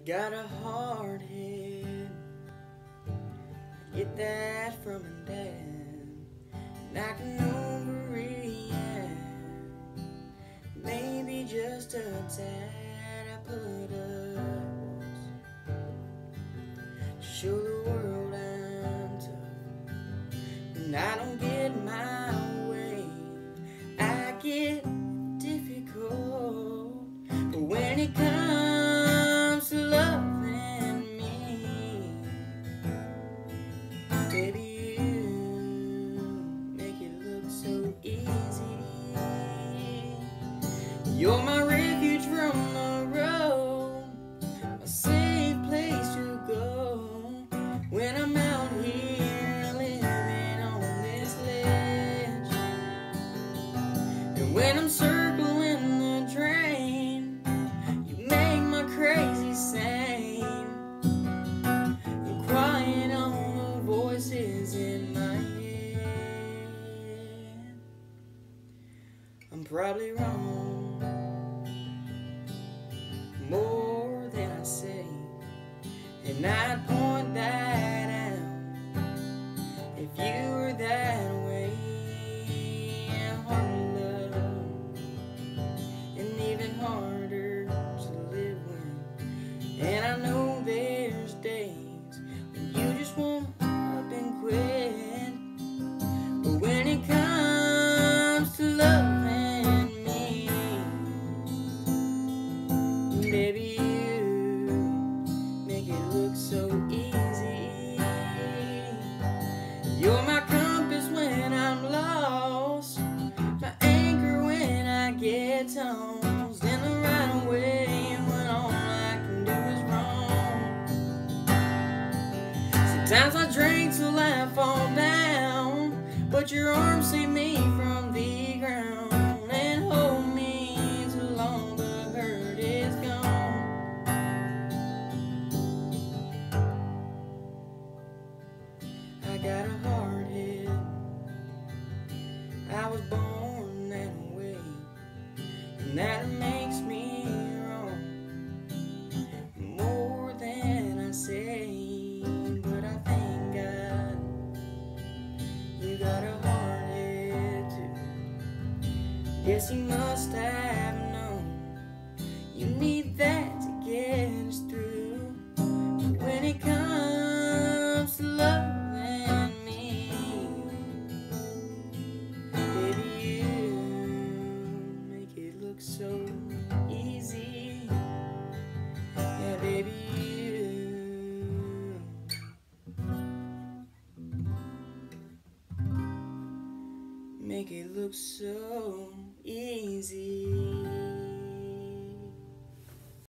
got a hard head, I get that from my dad, and I can overreact, maybe just a tad. I put up to show the world I'm tough, and I don't get my way, I get difficult, but when it comes to loving me, baby, you make it look so easy. You're my refuge from the road, a safe place to go when I'm out here living on this ledge, and when I'm circling the drain, you make my crazy sane, and quiet on the voices in my head. I'm probably wrong, more than I say, and I'd point that out if you were that way. Hard to love, and even harder to live with, and I know there's days when you just want up and quit, but when it comes to loving me, baby, you make it look so easy. You're my compass when I'm lost, my anchor when I get tossed in the right way when all I can do is wrong. Sometimes I drink till I fall down, but your arms save me from the ground and hold me till all the hurt is gone. I got a hard head, I was born that way, and that makes me wrong more than I say. But I thank God you got a hard head too. Yes, He must have known you need that to get us through. But when it comes to loving me, baby, you make it look so easy. Yeah, baby, you make it look so easy.